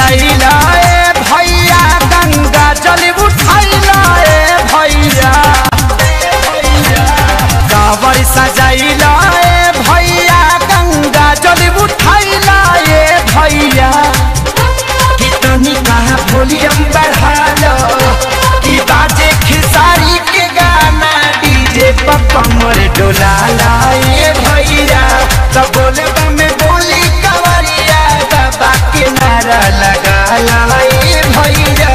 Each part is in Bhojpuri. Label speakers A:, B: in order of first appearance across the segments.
A: सजैला ए भैया गंगा जल उठैला ए भैया कांवर सजैला ए भैया गंगा जल उठैला ए भैया कितनी कहा वॉल्यूम बढ़ा लो कि बाजे खेसारी के गाना डीजे पर कमर डोला लाए भैया सब बोले में बोली कवरिया बाबा के नारा लगा लाए भैया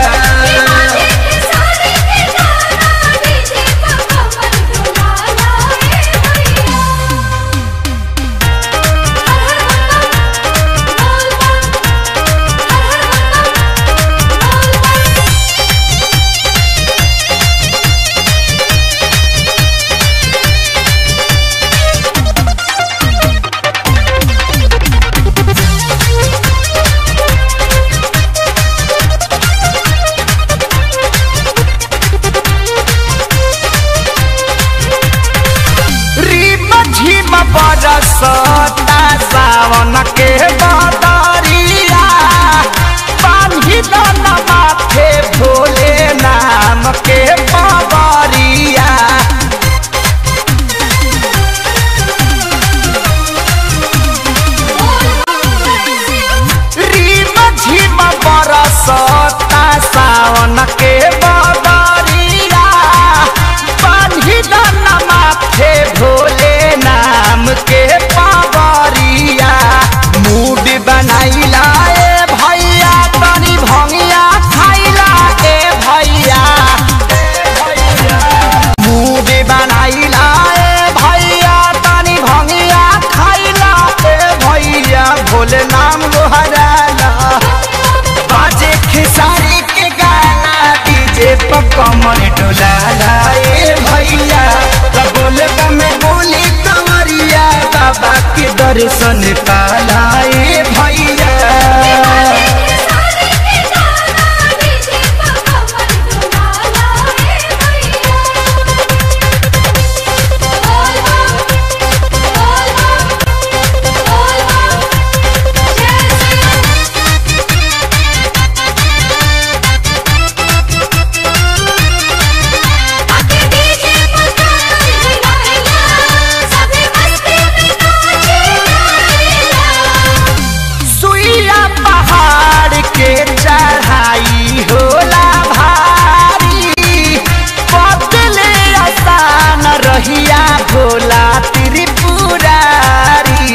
A: बरसता सावन के बदरिया बांधी दन माथे भोले नाम के पवरिया रीम झिम बरसता सावन के बदरिया बांधी दन माथे भोले नाम के पावरिया मूड बनाइला ए भैया तनी भंगिया खाइला ए भैया मूड बनाइला ए भैया तनी भंगिया खाइला ए भैया भोले नाम गोहराला बाजे खेसारी के गाना डीजे पर कमर डोलाला ए भैया बोले में बोली बाबा के दर्शन पालाए भैया चढ़ाई होला भारी बदले आसान रहिया भोला त्रिपुरारी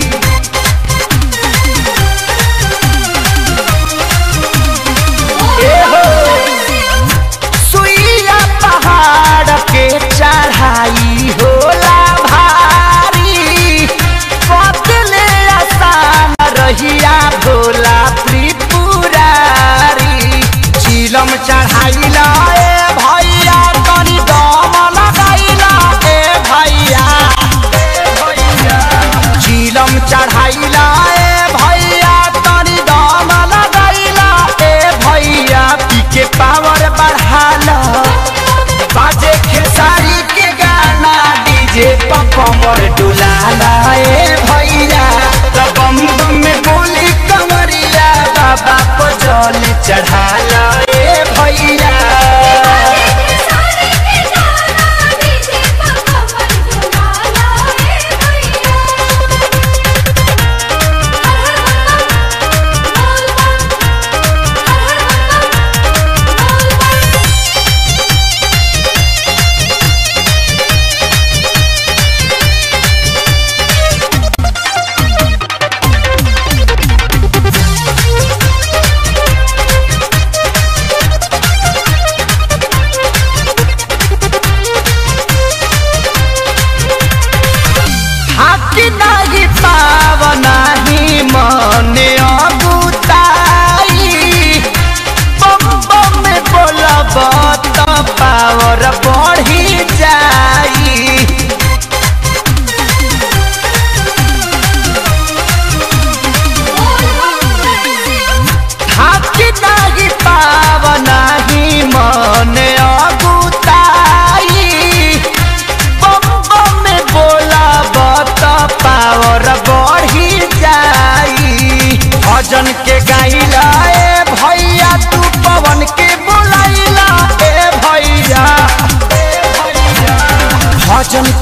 A: सुइया पहाड़ के चढ़ाई होला भारी बदले आसान रहिया भोला चिलम चढ़ाइला ए भैया तनी दम लगाइला ए भैया चिलम चढ़ाइला ए भैया तनी दम लगाइला ए भैया पी के पावर बढ़ाला बाजे खेसारी के गाना डीजे पर कमर डुलाला ए भैया बम बम में बोली कमरिया बाबा को जल चढ़ाला भैया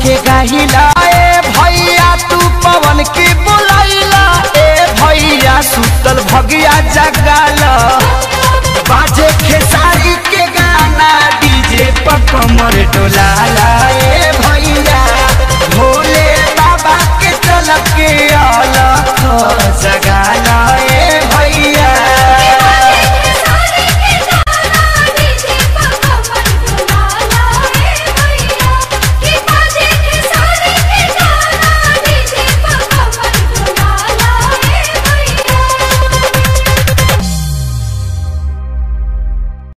A: के गाहिला ए भैया तू पवन की बुलाइला ए भैया सुतल भगिया जगा